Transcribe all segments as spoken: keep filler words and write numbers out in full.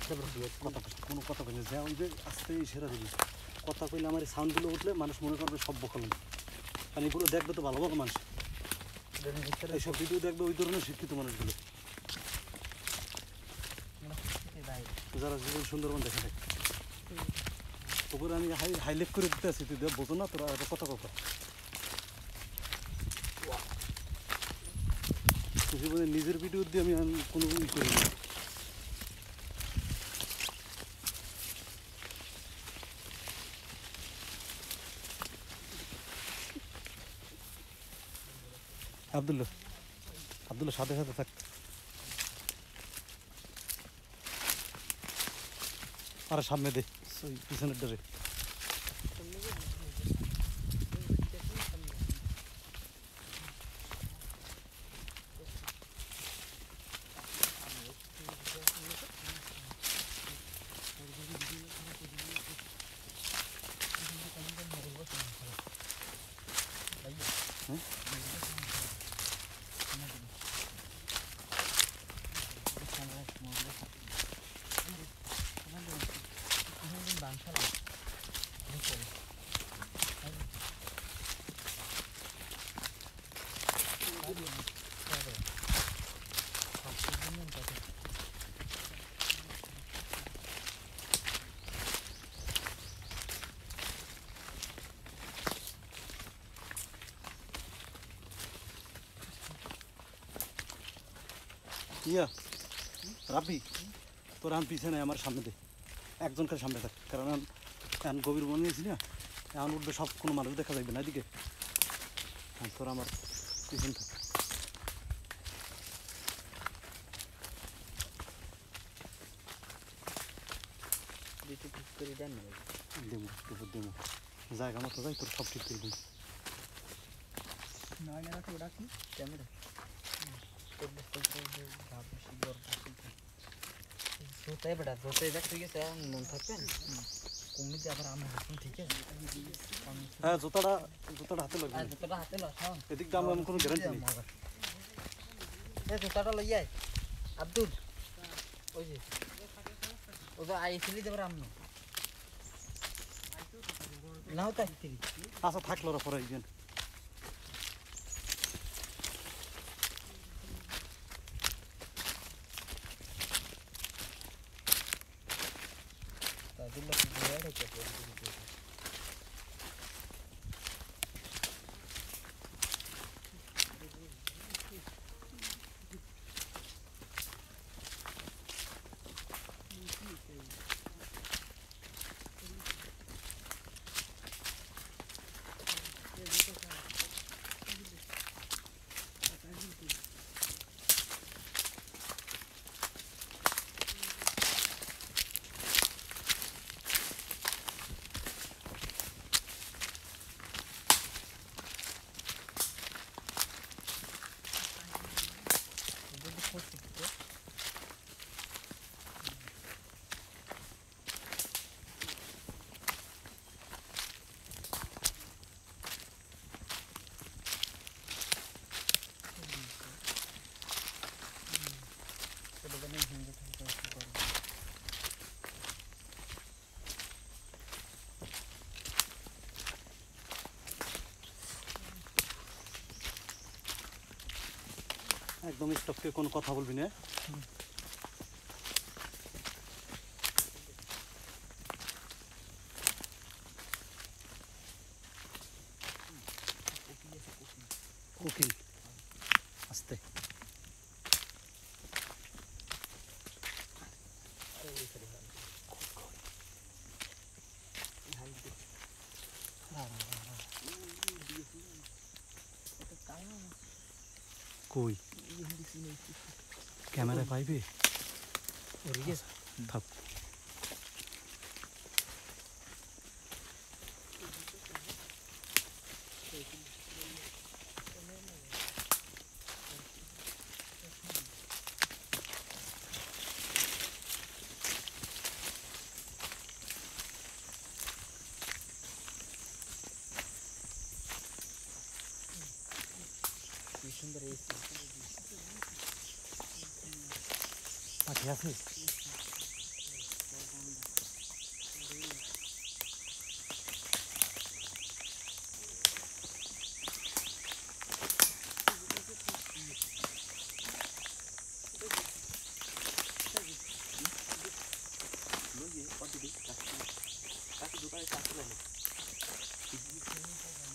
কথা কোনো কথা বলি যে ওই যে আস্তে সেরা দিবি কথা কইলে আমার সাউন্ডগুলো উঠলে মানুষ মনে করবে সব বকলম কারণ এগুলো দেখবে তো ভালো ভালো মানুষ এইসব ভিডিও দেখবে ওই ধরনের শিক্ষিত মানুষগুলো যারা জীবন সুন্দরবন দেখে থাকে ওপরে আমি হাই হাইলাইট করে দিতে আছি তুই বোঝো না তোরা কথা কথা জীবনে নিজের ভিডিও দিয়ে আমি কোনো ই করি না আব্দুল্লাহ আব্দুল্লাহ সাথে সাথে থাক আরে সামনে দে পিছনের ডরে ইয়া রাব্বি তোর আমি পিছনে আমার সামনে দে একজনকে সামনে থাক কারণ এখন গভীর বন নিয়েছি না এখন উঠবে সব কোনো মানুষ দেখা যাবে না এদিকে হ্যাঁ তোর আমার পিছন থাক দেবো দেবো দেবো জায়গা মতো যাই তোর সব ঠিক করে দেবো ক্যামেরা জোতাই বেটা জোতাই দেখ ঠিক আছে মন থাকবেন কমে যে আবার আমার হাতে ঠিক আছে হ্যাঁ জুতাটা জুতাটা হাতে লাগবে জুতাটা হাতে লস হ্যাঁ এদিক দাম আমি কোনো গ্যারান্টি নেই এই জুতাটা লই আয় আব্দুল ওই যে ও তো আইছিলি যাবার আমনো নাও তো আইছিলি আচ্ছা থাকলো রে পরে আইবেন তাদিল্লা কি বড় আছে একদম স্টপকে কোনো কথা বলবি না উকিল আস্তে কই ক্যামেরায় পাইবে থাক সুন্দর এসি পাখি আছে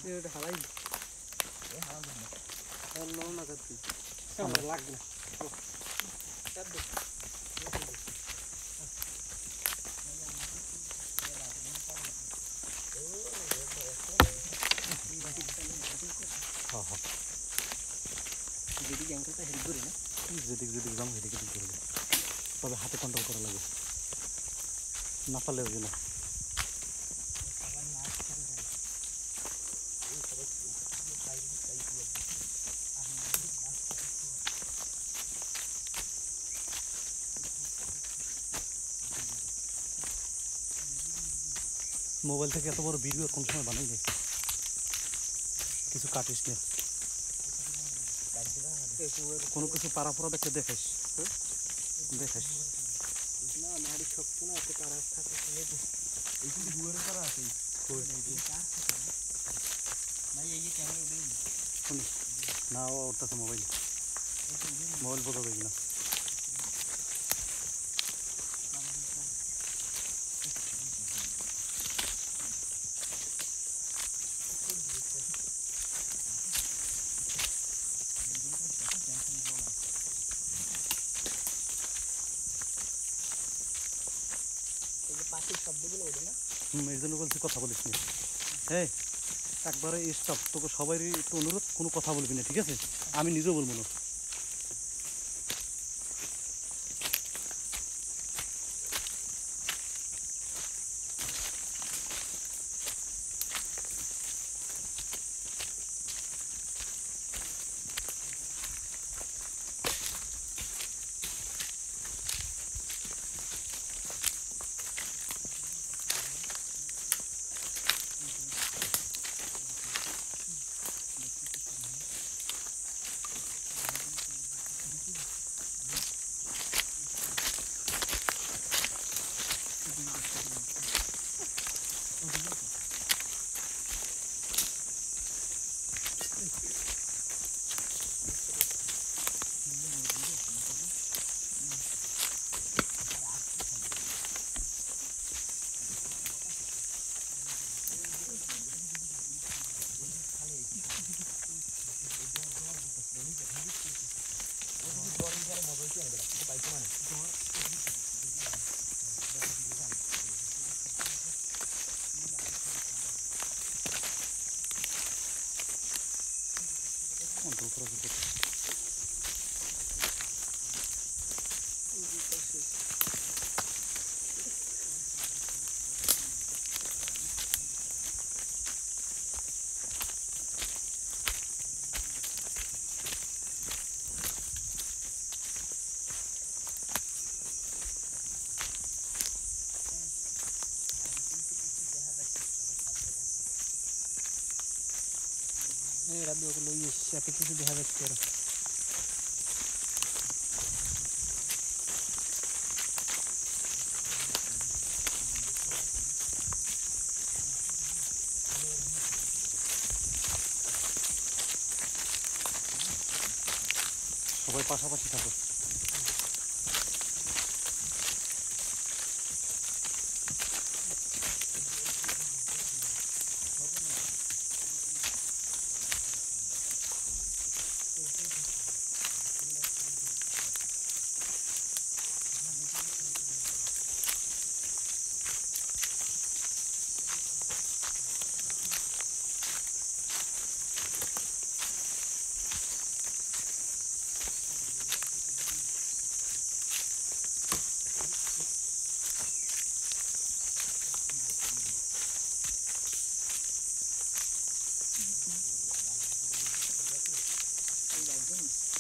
এটা হারাই এ হারাম না লো না করছি আমার লাগবে না চাপ দে হ্যাঁ হ্যাঁ যেদিকে অ্যাঙ্কেলটা হেল্প করে না যেদিকে যেদিকে যাবো সেদিকে ঠিক করবে তবে হাতে কন্ট্রোল করা লাগে না পারলে হবে না মোবাইল থেকে এত বড় ভিডিও কোন সময় বানাই যায় কিছু কাটিস না কোনো কিছু পাড়া পড়া দেখে দেখাস হ্যাঁ দেখাস না নাড়ি শক্ত না এত তারা থাকে এইখানে দুয়ারে করা আছে ভাই এই যে ক্যামেরা উঠে শুনি না ও ওরটাছে মোবাইল মোবাইল বোঝা যাবে না এই যে পাখির শব্দগুলো ওঠে না হুম এই জন্য বলছি কথা বলিস না হ্যাঁ একবারে স্টপ তোকে সবারই একটু অনুরোধ কোনো কথা বলবি না ঠিক আছে আমি নিজেও বলবো না কন্ট্রোল করা যেতে এই রাবি ওগুলো ইয়ে সাথে কিছু দেখা যাচ্ছে আর সবাই পাশাপাশি থাকো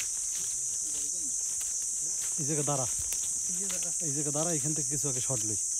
এই জায়গায় দাঁড়া এই জায়গায় দাঁড়া এখান থেকে কিছু আগে শর্ট লই